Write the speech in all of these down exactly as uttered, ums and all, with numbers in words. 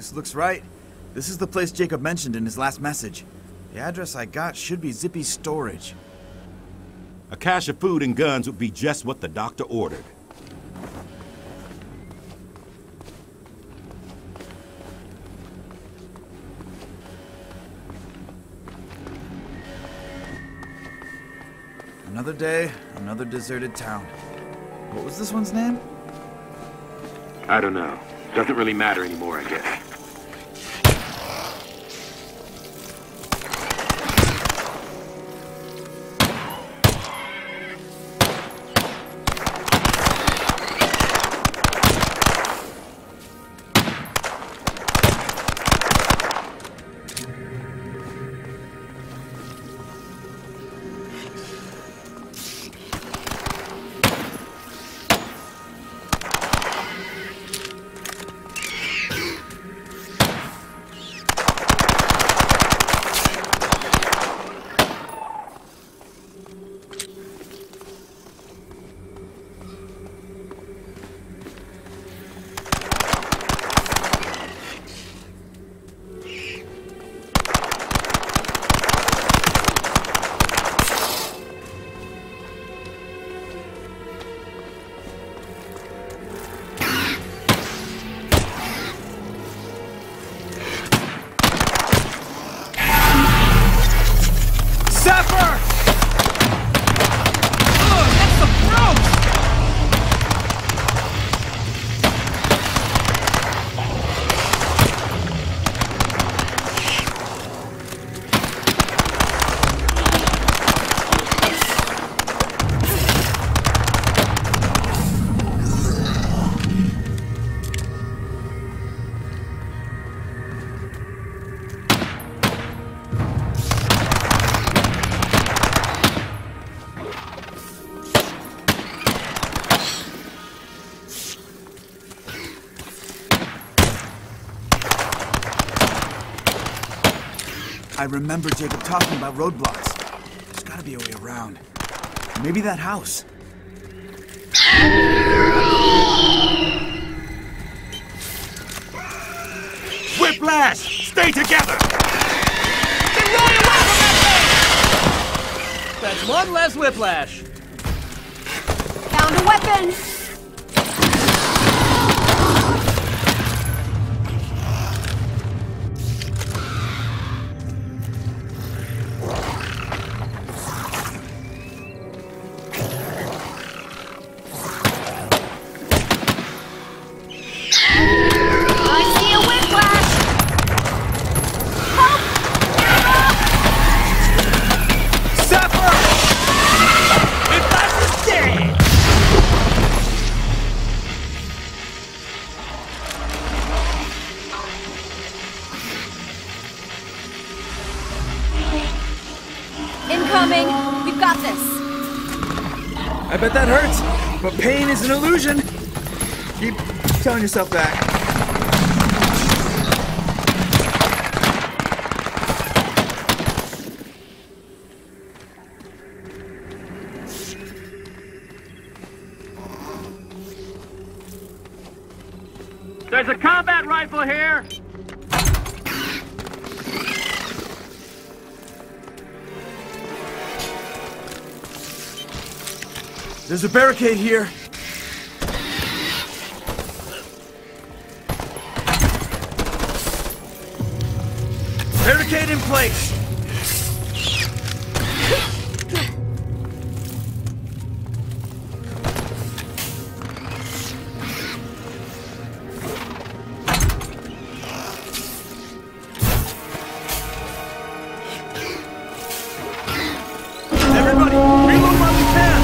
This looks right. This is the place Jacob mentioned in his last message. The address I got should be Zippy's storage. A cache of food and guns would be just what the doctor ordered. Another day, another deserted town. What was this one's name? I don't know. Doesn't really matter anymore, I guess. I remember Jacob talking about roadblocks. There's gotta be a way around. Maybe that house. Whiplash! Stay together! Get rolling away from that thing! That's one less whiplash. Found a weapon! Incoming! We've got this! I bet that hurts, but pain is an illusion. Keep telling yourself that. There's a combat rifle here! There's a barricade here. Barricade in place. Everybody, reload while we can.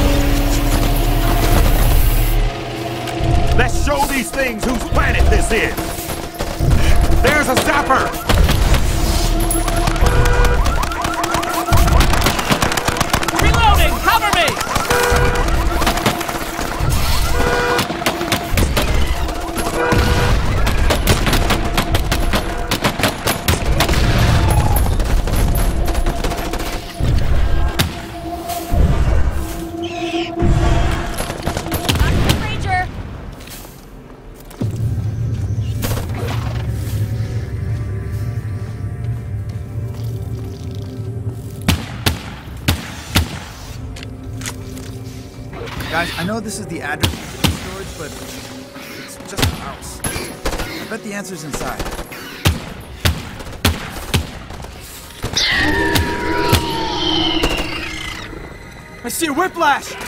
Let's show these things whose planet this is! There's a zapper! Reloading! Cover me! know this is the address of the storage, but it's just a house. I bet the answer's inside. I see a whiplash!